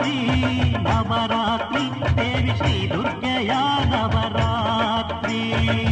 ನವರಾತ್ರಿ ನವರಾತ್ರಿ ದೇವಿ ಶ್ರೀ ದುರ್ಗೆಯ ನವರಾತ್ರಿ.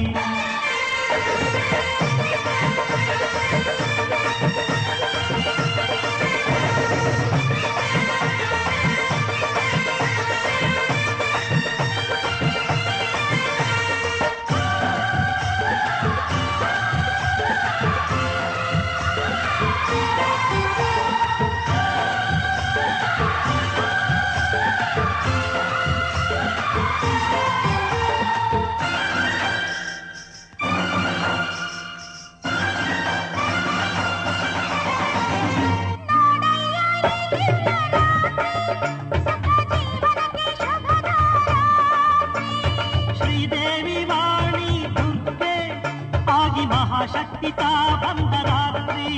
ಶಕ್ತಿತಾ ಬಂದ ರಾತ್ರಿ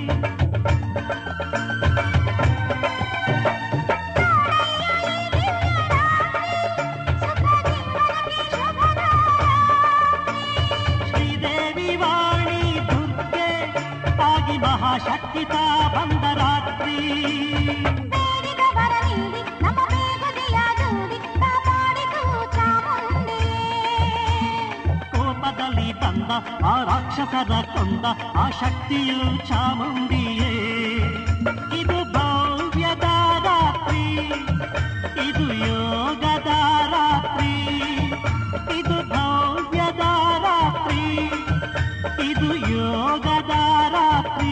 ಶ್ರೀದೇವಿ ವಾಣಿ ದುರ್ಗೆ ಆಗಿ ಮಹಾಶಕ್ತಿತಾ ಬಂದ ರಾತ್ರಿ. ಕೋಪದಲ್ಲಿ ಬಂದ ಆ ರಾಕ್ಷಸರ ಕೊಂದ ಆ ಶಕ್ತಿಯು ಚಾಮುಂಡಿಯೇ. ಇದು ಭವ್ಯದ ರಾತ್ರಿ, ಇದು ಯೋಗದ ರಾತ್ರಿ, ಇದು ಭವ್ಯದ ರಾತ್ರಿ, ಇದು ಯೋಗದ ರಾತ್ರಿ.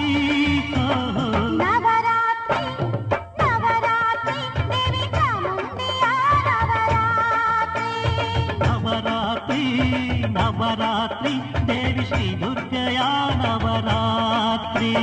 ನವರಾತ್ರಿ ನವರಾತ್ರಿ ದೇವಿ ಚಾಮುಂಡಿಯ ನವರಾತ್ರಿ. ನವರಾತ್ರಿ ನವರಾತ್ರಿ ದೇವಿ ಶ್ರೀ ದುರ್ಗೆಯ ನವರಾತ್ರಿ.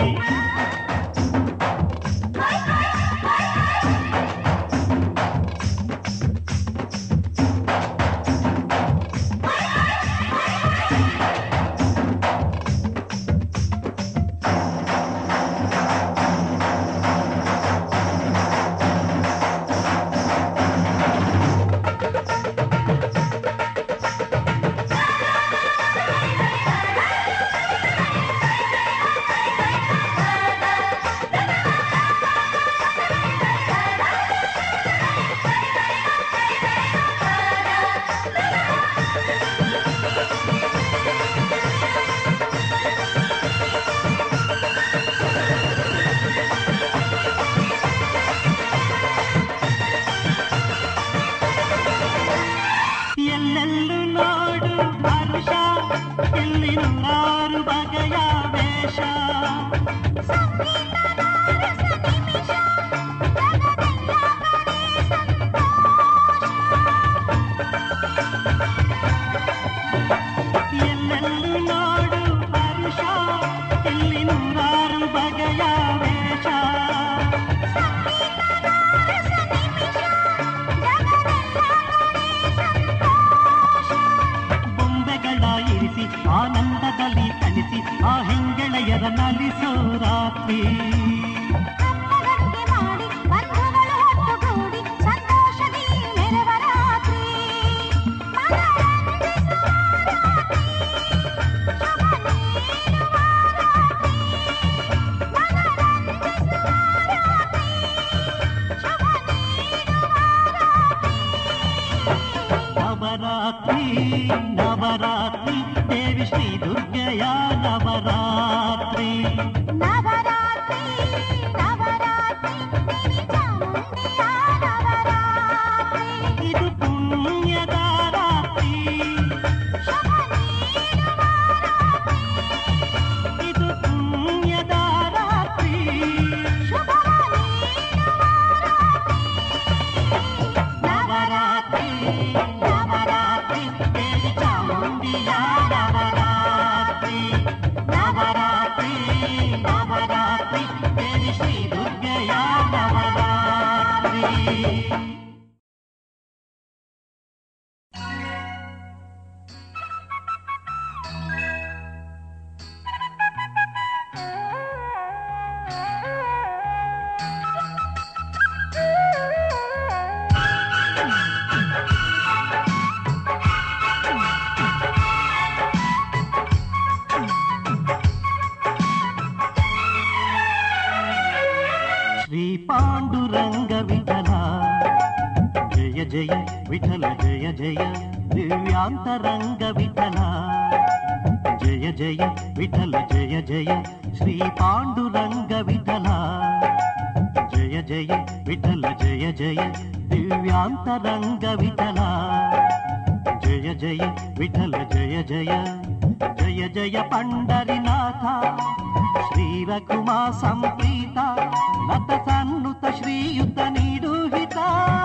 ಎಲ್ಲೆಲ್ಲೂ ನೋಡು ಹರುಷ, ಎಲ್ಲಿ ನೂರಾರು ಬಗೆಯ ವೇಷ. ಎಲ್ಲೆಲ್ಲೂ ನೋಡು ಹರುಷ, ಎಲ್ಲಿ ನೂರಾರು ಬಗೆಯ ವೇಷ. ಇರಿಸಿ ಆನಂದದಲ್ಲಿ ತಣಿಸಿ ಆ ಹೆಂಗೆಳೆಯರ ನಲಿಸೋ ರಾತ್ರಿ. ಮಾಡಿ ಬಂಧುಗಳು ಒಟ್ಟುಗೂಡಿ ಸಂತೋಷದಿ ಮೆರವ ರಾತ್ರಿ. ನವರಾತ್ರಿ ನವರಾತ್ರಿ ದೇವಿ ಶ್ರೀ ದುರ್ಗೆಯ ನವರಾತ್ರಿ. ನವರಾತ್ರಿ ನವರಾತ್ರಿ ದೇವಿ ಚಾಮುಂಡಿಯ ನವರಾತ್ರಿ. ಇದು ಪುಣ್ಯದ ರಾತ್ರಿ, ಶುಭ ನೀಡುವ ರಾತ್ರಿ. ಇದು ಪುಣ್ಯದ ರಾತ್ರಿ, ಶುಭ ನೀಡುವ ರಾತ್ರಿ. ನವರಾತ್ರಿ ನವರಾತ್ರಿ ದೇವಿ ಚಾಮುಂಡಿಯ ನವರಾತ್ರಿ. ನವರಾತ್ರಿ ನವರಾತ್ರಿ ದೇವಿ ಶ್ರೀ ದುರ್ಗೆಯ ನವರಾತ್ರಿ. ಶ್ರೀ ಪಾಂಡುರಂಗ ವಿಠಲ ಜಯ ವಿಠಲ ಜಯ ಜಯ ದಿವ್ಯಾಂತರಂಗ ವಿಠಲ ಜಯ ಜಯ ವಿಠಲ ಜಯ ಜಯ ಶ್ರೀ ಪಾಂಡುರಂಗ ವಿಠಲ ಜಯ ಜಯ ವಿಠಲ ಜಯ ಜಯ ದಿವ್ಯಾಂತರಂಗ ವಿಠಲ ಜಯ ಜಯ ವಿಠಲ ಜಯ ಜಯ ಜಯ ಜಯ ಪಂಡರಿನಾಥ ಶ್ರೀ ರಘುಮಾ ಸಂಪ್ರೀತ ನತ ಸನ್ನುತ ಶ್ರೀಯುತ ನೀಡು ಹಿತ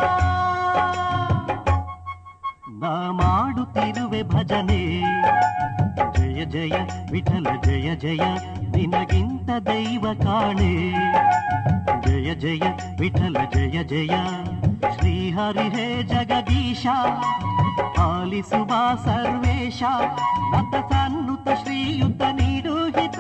ನಾ ಮಾಡುತ್ತಿರುವೆ ಭಜನೆ ಜಯ ಜಯ ವಿಠಲ ಜಯ ಜಯ ನಿನಗಿಂತ ದೈವ ಕಾಣೆ ಜಯ ಜಯ ವಿಠಲ ಜಯ ಜಯ ಶ್ರೀಹರಿ ಹೇ ಜಗದೀಶ ಆಲಿಸುವ ಸರ್ವೇಶ ನತ ಸನ್ನುತ ಶ್ರೀಯುತ ನೀಡು ಹಿತ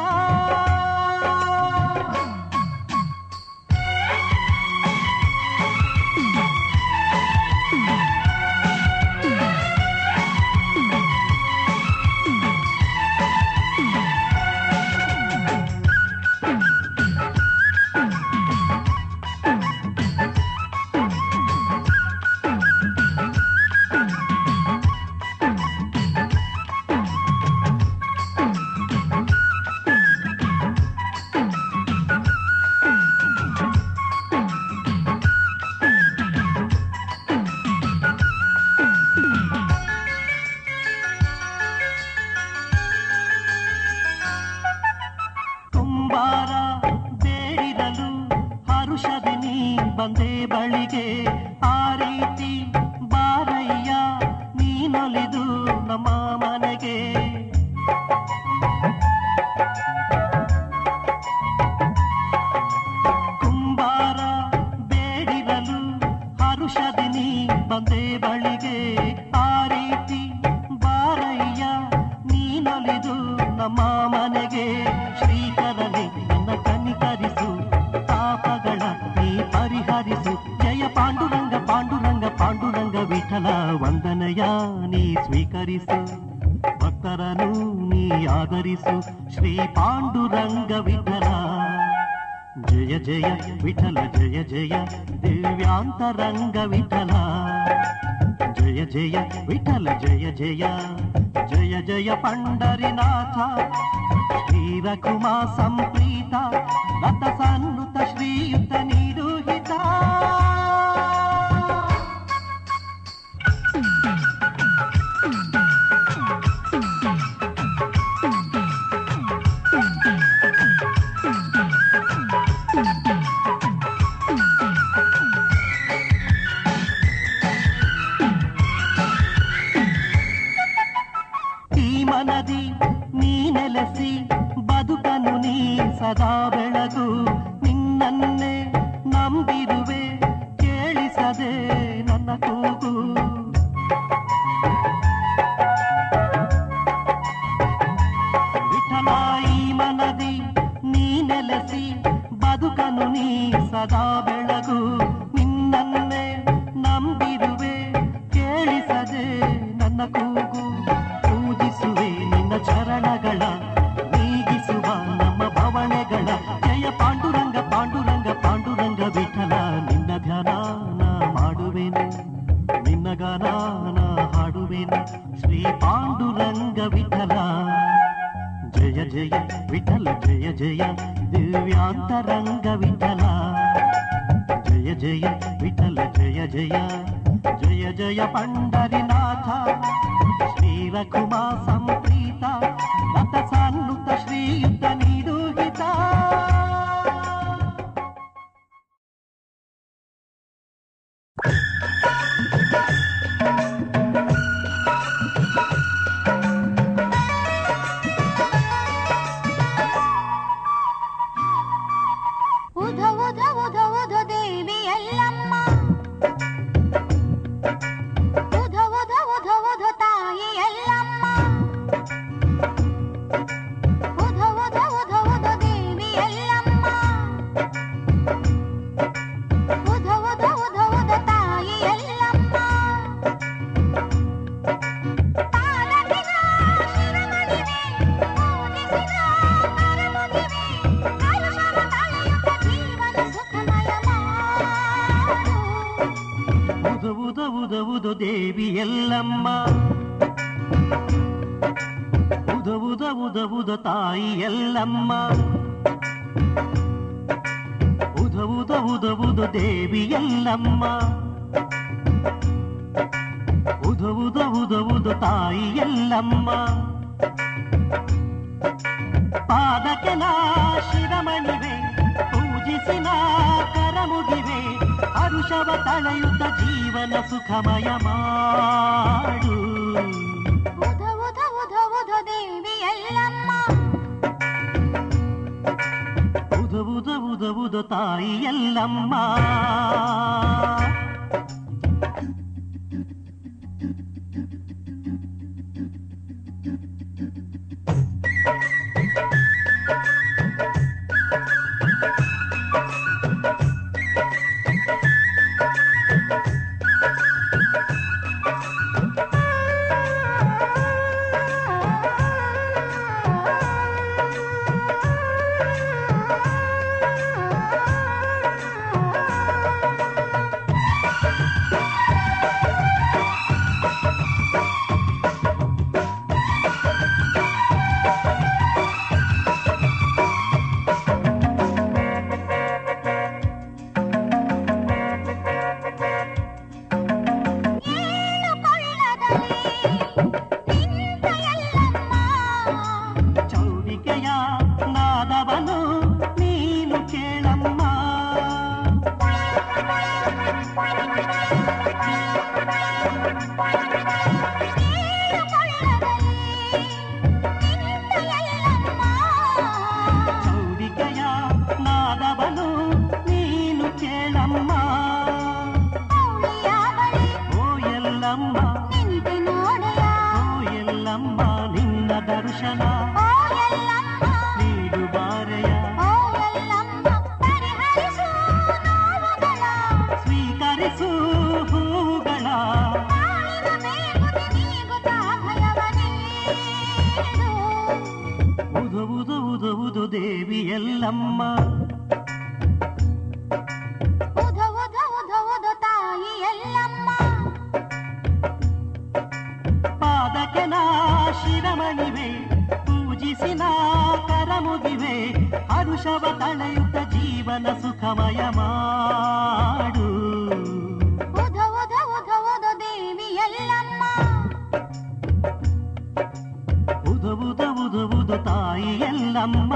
ಶ್ರೀ ಪಾಂಡುರಂಗ ವಿಠಲ ಜಯ ಜಯ ವಿಠಲ ಜಯ ಜಯ ದಿವ್ಯಾಂತರಂಗ ವಿಠಲ ಜಯ ಜಯ ವಿಠಲ ಜಯ ಜಯ ಜಯ ಜಯ ಪಂಡರಿನಾಥ ಶ್ರೀ ರಘುಮಾ ಸಂಪ್ರೀತ ನತ ಸನ್ನುತ ಶ್ರೀಯುತ ನೀಡು ಹಿತ ಬದುಕನು ನೀ ಸದಾ ಬೆಳಗು ನಿನ್ನನ್ನೇ ನಂಬಿರುವೆ ಕೇಳಿಸದೆ ನನ್ನ ಕೂಗು ವಿಠಲ ಈ ಮನದಿ ನೀ ನೆಲೆಸಿ ಬದುಕನು ನೀ ಸದಾ ಬೆಳಗು ನಿನ್ನನ್ನೇ ನಂಬಿರುವೆ ಕೇಳಿಸದೆ ನನ್ನ ಕೂಗು ಪೂಜಿಸುವೆ ನಿನ್ನ ಚರಣಗಳ ನೀಗಿಸುವ ನಮ್ಮ ಭವಣೆಗಳ ಜಯ ಪಾಂಡುರಂಗ ಪಾಂಡುರಂಗ ಪಾಂಡುರಂಗ ವಿಠಲ ನಿನ್ನ ಧ್ಯಾನ ಮಾಡುವೆನು ನಿನ್ನ ಗಾನ ಹಾಡುವೆನು ಶ್ರೀ ಪಾಂಡುರಂಗ ವಿಠಲ ಜಯ ಜಯ ವಿಠಲ ಜಯ ಜಯ ದಿವ್ಯಾಂತರಂಗ ವಿಠಲ ಜಯ ಜಯ ವಿಠಲ ಜಯ ಜಯ ಜಯ ಜಯ ಪಂಡರಿನಾಥ ಶ್ರೀ ರಘುಮಾ ಸಂಪ್ರೀತ ನತ ಸನ್ನುತ ಶ್ರೀಯುತ ನೀಡು ಹಿತ ಉಧ ಉಧ ಉಧ ಉಧ ದೇವಿ ಎಲ್ಲಮ್ಮ ಉಧ ಉಧ ಉಧ ಉಧ ತಾಯಿ ಎಲ್ಲಮ್ಮ ಉದ ದೇವಿ ಎಲ್ಲಮ್ಮ, ಉದ ತಾಯಿ ಎಲ್ಲಮ್ಮ, ಉದ ದೇವಿ ಎಲ್ಲಮ್ಮ, ಉದ ತಾಯಿ ಎಲ್ಲಮ್ಮ. ಪಾದಕ್ಕೆ ನಾ ಶಿರಮಣಿವೆ, ಪೂಜಿಸಿನ ಕರಮುಗಿವೆ, ಹರುಷವ ತಳೆಯುತ್ತ ಜೀವನ ಸುಖಮಯ ಮಾಡು. ಉದ ದೇವಿ ಎಲ್ಲಮ್ಮ, ಉದ ತಾಯಿ ಎಲ್ಲಮ್ಮ. ದೇವಿ ಎಲ್ಲಮ್ಮ, ಉದ ತಾಯಿ ಎಲ್ಲಮ್ಮ. ಪಾದಕ್ಕೆ ನಾ ಶಿರಮಣಿವೆ, ಪೂಜಿಸಿನ ಕರಮುಗಿವೆ, ಹರುಷವ ತಳೆಯುತ್ತ ಜೀವನ ಸುಖಮಯ ಮಾಡು. ಉದ ದೇವಿ ಎಲ್ಲಮ್ಮ, ಉದ ತಾಯಿ ಎಲ್ಲಮ್ಮ.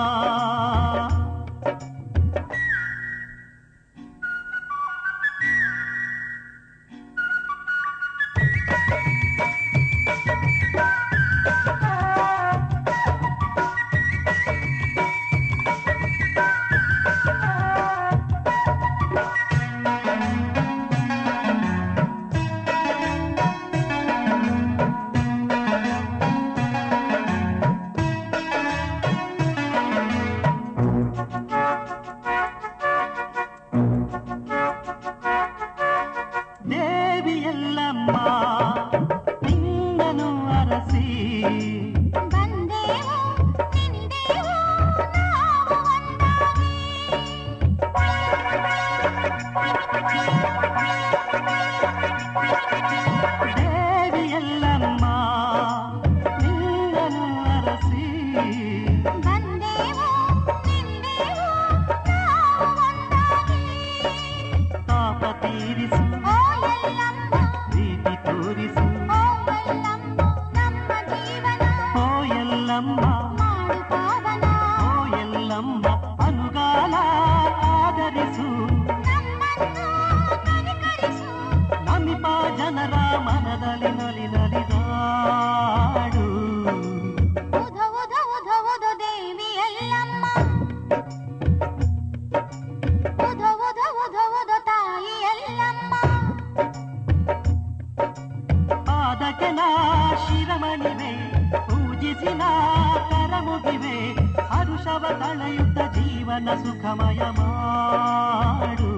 ಶಿರಮಣಿವೆ, ಪೂಜಿಸಿನ ಕರಮುಗಿವೆ, ಹರುಷವ ತಳೆಯುತ್ತ ಜೀವನ ಸುಖಮಯ ಮಾಡು.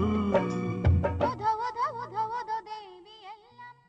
ದೇವಿ ಎಲ್ಲಮ್ಮ.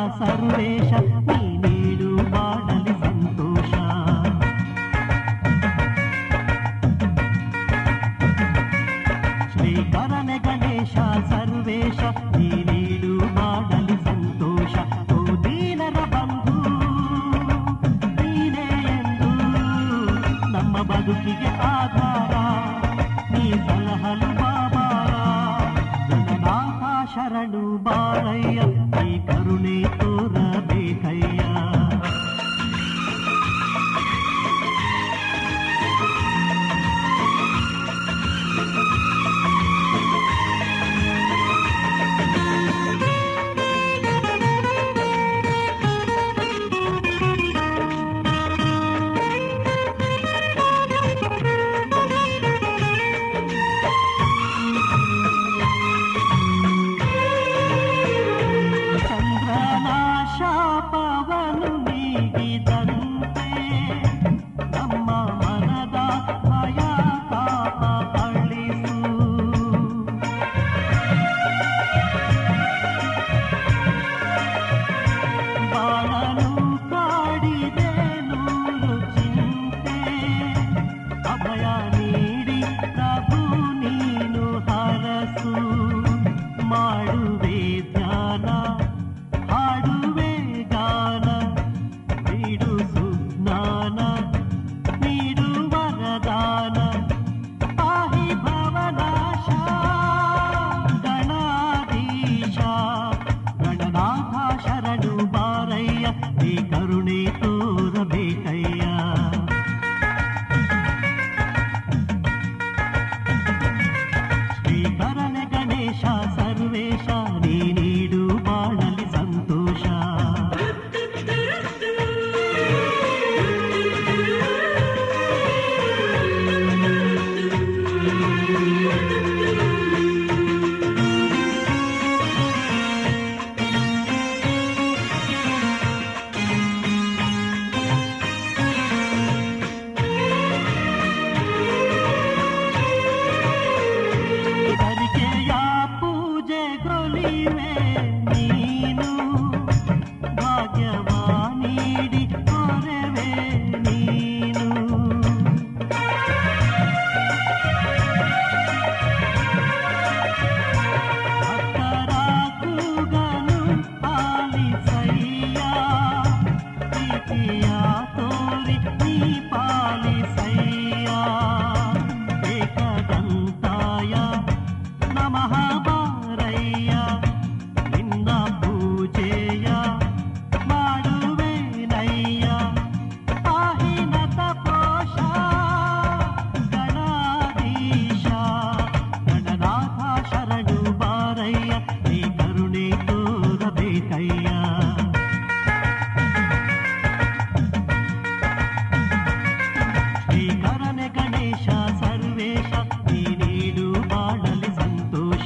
ಸರ್ವೇಶ ನೀ ನೀಡು ಬಾಳಲಿ ಸಂತೋಷ. ಶ್ರೀಕರನೆ ಗಣೇಶ ಸರ್ವೇಶ ನೀ ನೀಡು ಬಾಳಲಿ ಸಂತೋಷ. ಓ ದೀನರ ಬಂಧು ನೀನೇ ಎಂದು ನಮ್ಮ ಬದುಕಿಗೆ ಆಧಾರ, ನೀ ಸಲಹಲು ಬಾಬಾರ. ಗಣನಾಥ ಶರಣು ಬಾರಯ್ಯ, ನೀ ಕರುಣೆ ತೋರಬೇಕಯ್ಯ. ಶಾಪವನು ನೀಗಿದಂತೆ ನಮ್ಮ ಮನದ ಭಯ ತಾಪ ಅಳಿಸು. ಬಾಳನು ಕಾಡಿದೆ ನೂರು ಚಿಂತೆ, ಅಭಯ ನೀಡಿ ಪ್ರಭು ನೀನು ಹರಸು. ಮಾಡುವೆ ಧ್ಯಾನ ಹಾಡುವೆ ಗಾನ, ನೀಡು ಸುಜ್ಞಾನ ನೀಡು ವರದಾನ. ಪಾಹಿ ಭವನಾಶ ಗಣಾಧೀಶ, ಗಣನಾಥ ಶರಣು ಬಾರಯ್ಯ, ನೀ ಕರುಣೆ ತೋರಬೇಕಯ್ಯ. ಶ್ರೀಕರನೆ ಗಣೇಶ ಸರ್ವೇಶ ನೀ ನೀಡು ಬಾಳಲಿ ಸಂತೋಷ. ಗರಿಕೆಯ ಪೂಜೆಗೊಲಿವೆ ನೀನು, ಭಾಗ್ಯವ ನೀಡಿ ಕೊರೆವೆ ನೀನು. ಭಕ್ತರ ಕೂಗನು ಪಾಲಿಸಯ್ಯ, ಪ್ರೀತಿಯ ತೋರಿ ನೀ ಪಾಲಿಸಯ್ಯ. ಏಕದಂತಾಯ ನಮಃ ಬಾರಯ್ಯ, ನಿನ್ನ ಪೂಜೆಯ ಮಾಡುವೆನಯ್ಯ. ಪಾಹಿನ ತಪೋಷ ಗಣಾಧೀಶ, ಗಣನಾಥ ಶರಣು ಬಾರಯ್ಯ, ನೀ ಕರುಣೆ ತೋರಬೇಕಯ್ಯ. ಶ್ರೀಕರನೆ ಗಣೇಶ ಸರ್ವೇಶ ನೀ ನೀಡು ಬಾಳಲಿ ಸಂತೋಷ.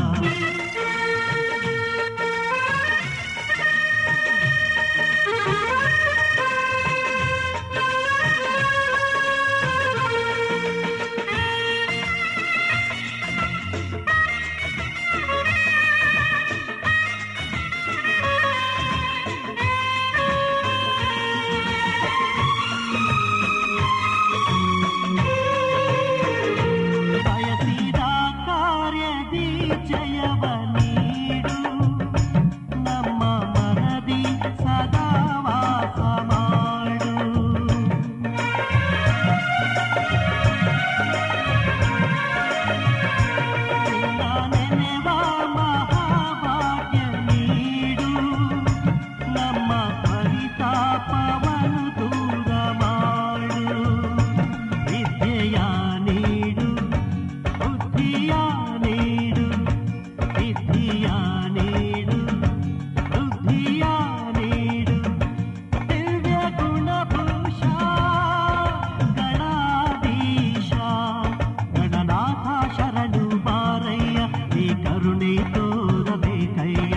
ಬಯಸಿದ ಕಾರ್ಯದಿ ಜಯವ ನೀಡು, ನಮ್ಮ ಮನದಿ ಸದಾ ವಾಸ ಮಾಡು. ನಿನ್ನ ನೆನೆವ ಮಹಾಭಾಗ್ಯ ನೀಡು, ನಮ್ಮ ಪರಿತಾಪವನ್ನು ದೂರ ಮಾಡು. ವಿದ್ಯೆಯ ನೀಡು, ಬುದ್ಧಿಯ ನೀಡು, ವಿದ್ಯೆಯ ನೀಡು, ಬುದ್ಧಿಯ ನೀಡು. ದಿವ್ಯ ಗುಣಭೂಷ ಗಣಾಧೀಶ, ಗಣನಾಥ ಶರಣು ಬಾರಯ್ಯ, ನೀ ಕರುಣೆ ತೋರಬೇಕಯ್ಯ.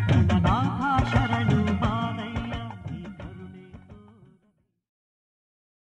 ಗಣನಾಥ ಶರಣು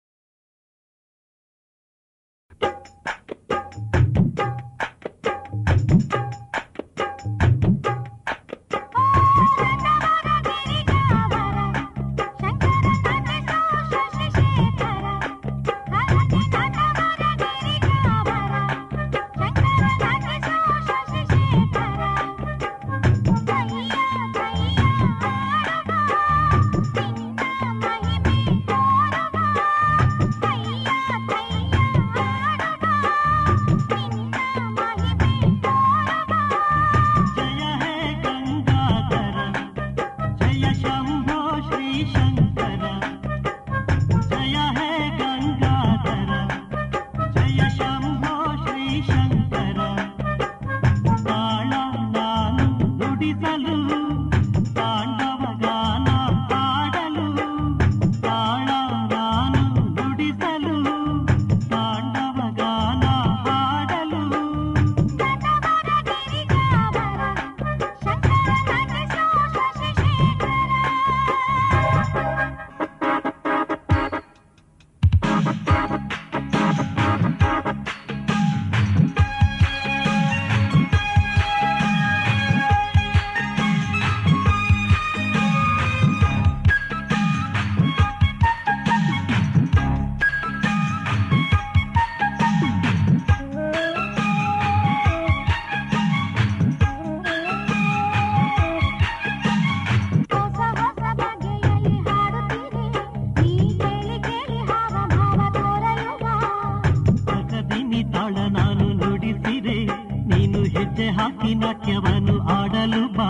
ನಾಟ್ಯವನ್ನು ಆಡಲು ಬಾ.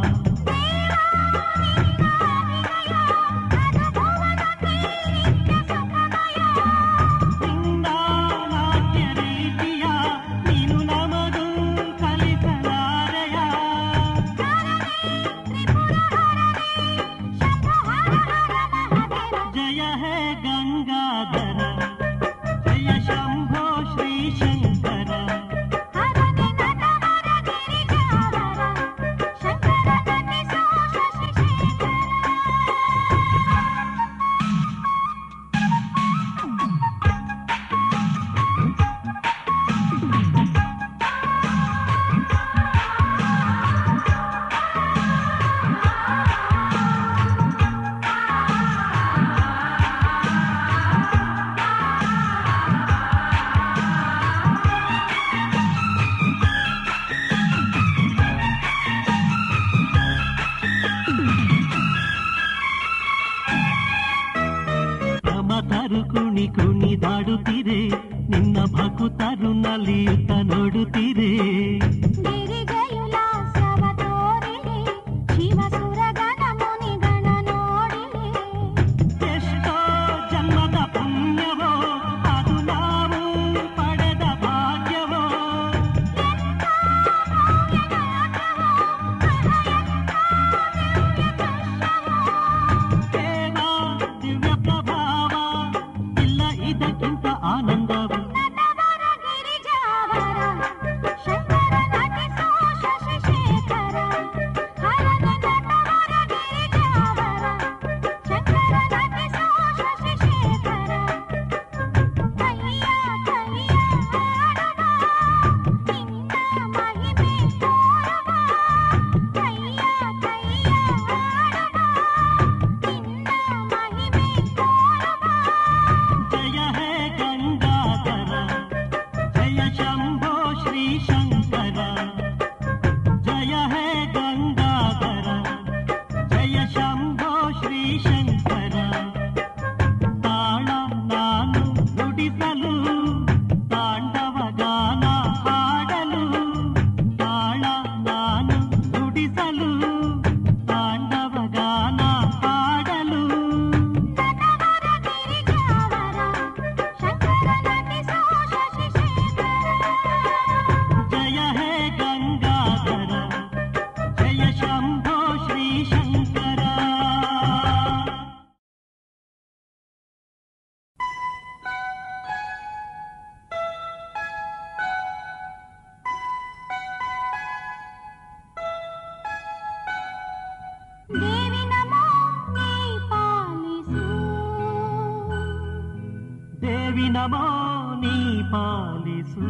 ಕುಣಿದಾಡುತ್ತೀರೆ ನಿನ್ನ ಭಕುತರು ನಲಿಯುತ್ತ ನೋಡುತ್ತೀರೆ. ಎಷ್ಟೋ ಜನ್ಮದ ಪುಣ್ಯವೋ ಅದು ನಾವು ಪಡೆದ ಭಾಗ್ಯವೋ. ದೇವ ದಿವ್ಯ ಪ್ರಭಾವ ಇಲ್ಲ ಇದಕ್ಕಿಂತ ಆನಂದವು. ದೇವಿ ನಮೋ ನೀ ಪಾಲಿಸು.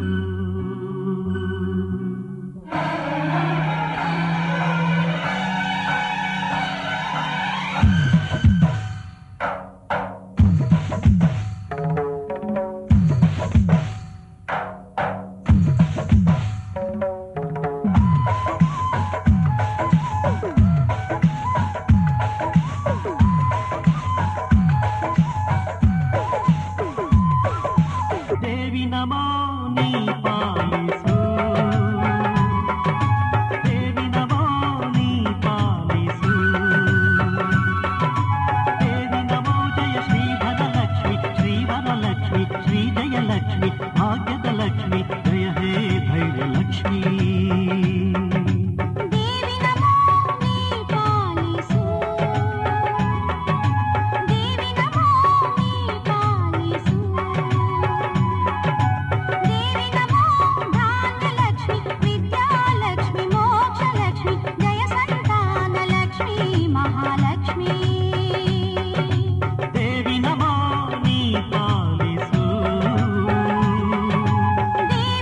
ದೇವಿ ನಮೋ ನೀ ಪಾಲಿಸು. ದೇವಿ ನಮೋ ನೀ ಪಾಲಿಸು. ದೇವಿ ನಮೋ ಜಯ ಶ್ರೀ ಧನಲಕ್ಷ್ಮಿ ಶ್ರೀ ವರಲಕ್ಷ್ಮಿ ಶ್ರೀ ಜಯಲಕ್ಷ್ಮಿ ಭಾಗ್ಯದ ಲಕ್ಷ್ಮಿ ಜಯ ಹೇ ಧೈರ್ಯಲಕ್ಷ್ಮಿ. ದೇವಿ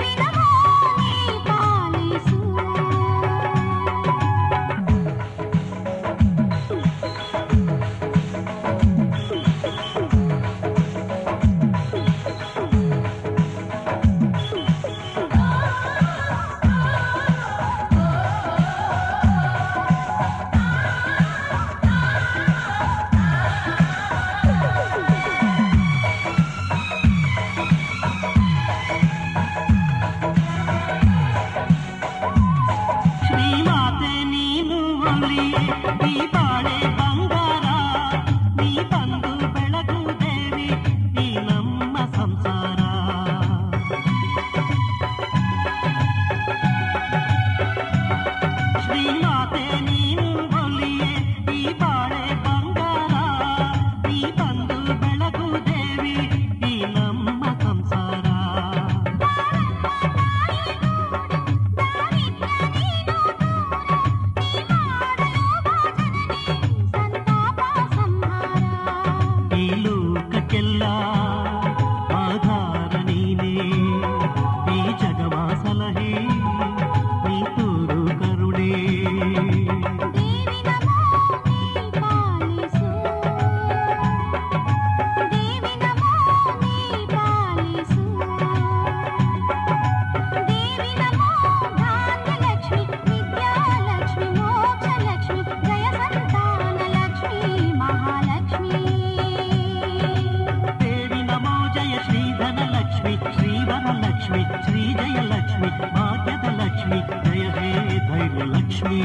ಆಧಾರ ನೀನೇ ಈ ಜಗವಾ ಸಲಹೆ ನೀ ತೋರು ಕರುಣೆ ದೇವಿ ನಮೋ ನೀ ಪಾಲಿಸು ದೇವಿ ನಮೋ ನೀ ಪಾಲಿಸು ದೇವಿ ನಮೋ ಧಾನ್ಯಲಕ್ಷ್ಮಿ ವಿದ್ಯಾಲಕ್ಷ್ಮಿ ಮೋಕ್ಷಲಕ್ಷ್ಮಿ ಜಯ ಸಂತಾನಲಕ್ಷ್ಮಿ ಮಹಾಲಕ್ಷ್ಮಿ ದೇವಿ ನಮೋ ಜಯ ಶ್ರೀಧನಲಕ್ಷ್ಮಿ ಶ್ರೀವರಲಕ್ಷ್ಮಿ ಶ್ರೀಜಯಲಕ್ಷ್ಮಿ ಭಾಗ್ಯದ ಲಕ್ಷ್ಮಿ ಜಯ ಹೇ ಧೈರ್ಯಲಕ್ಷ್ಮೀ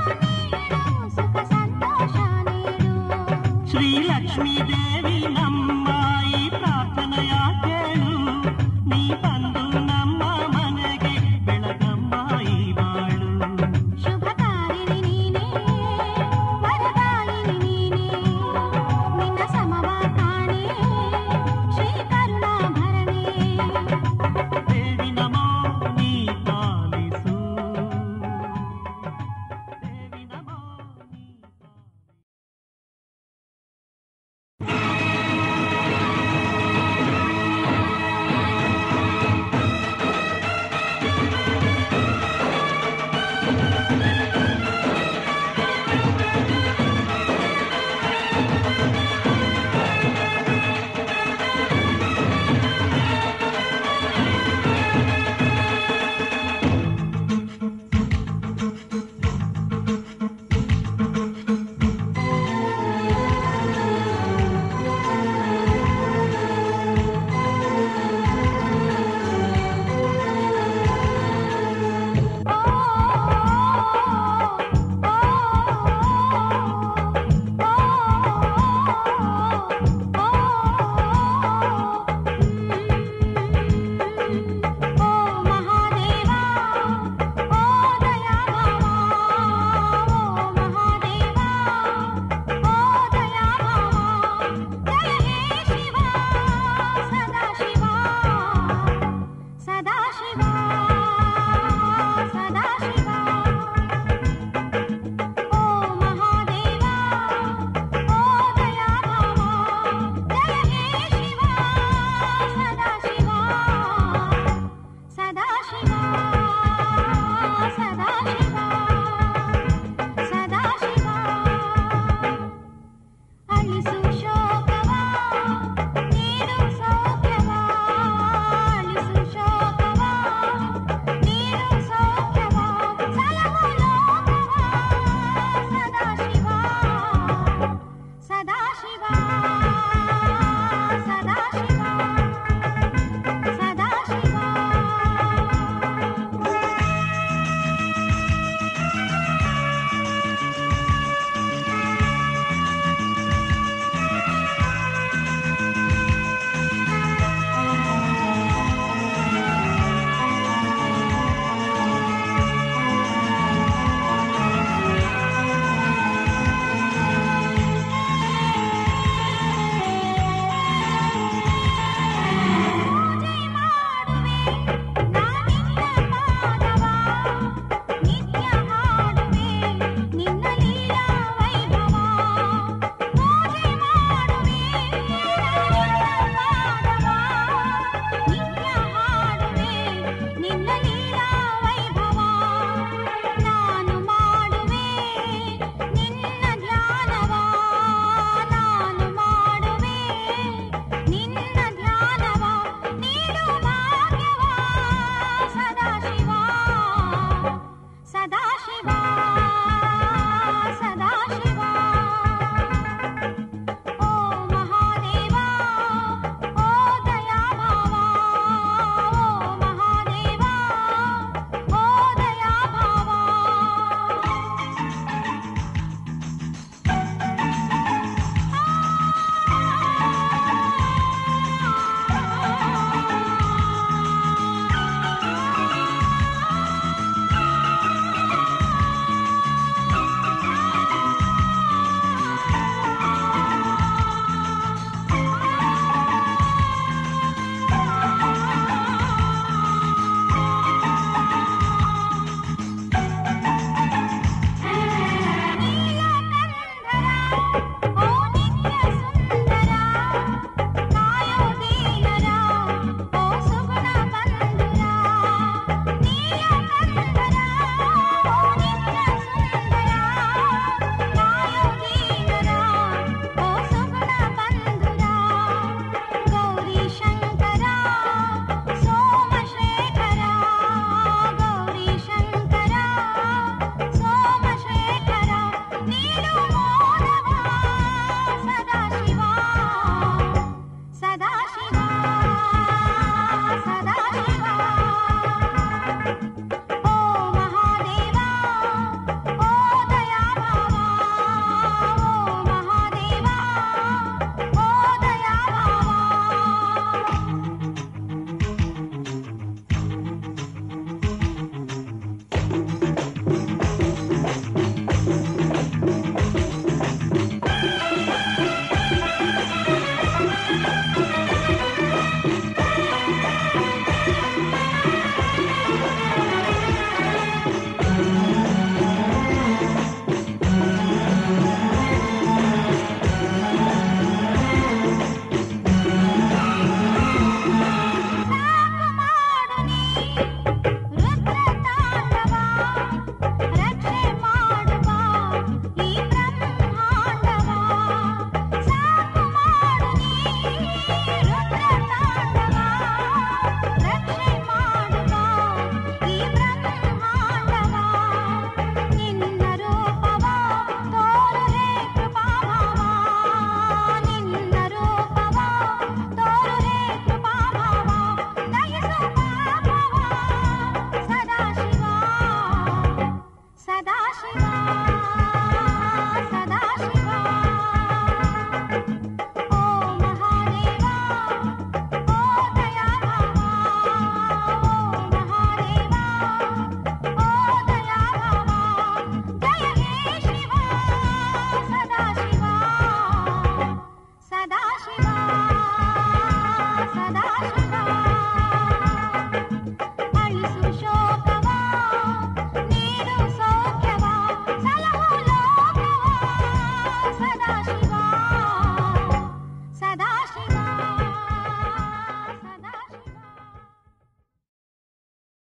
ಶ್ರೀಲಕ್ಷ್ಮೀ ದೇವಿ ನಮ್ಮ